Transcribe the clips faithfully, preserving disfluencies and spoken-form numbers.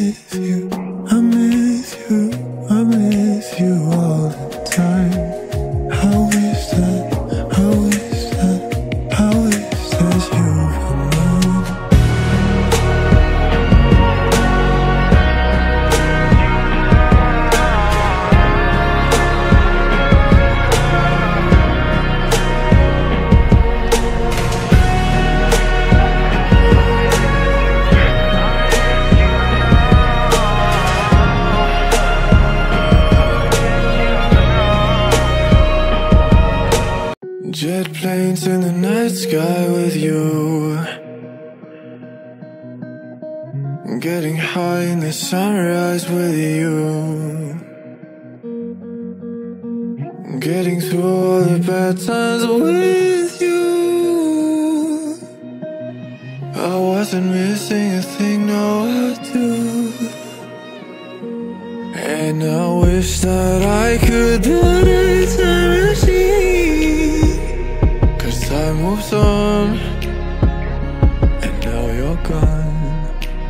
miss you, I miss you, I miss you all the time. I wish that, I wish that, I wish that you were mine. Jet planes in the night sky with you, getting high in the sunrise with you, getting through all the bad times with you. I wasn't missing a thing, no I do. And I wish that I could build a time machine, time moves on, and now you're gone.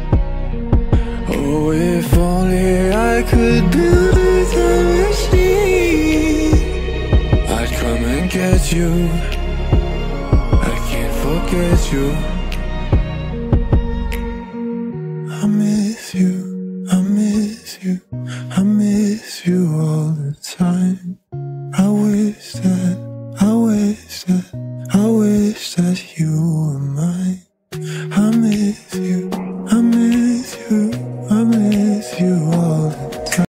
Oh, if only I could build a time machine, I'd come and get you. I can't forget you. I miss you, I miss you, I miss you all the time. I wish that, I wish that I wish that you were mine. I miss you, I miss you, I miss you all the time.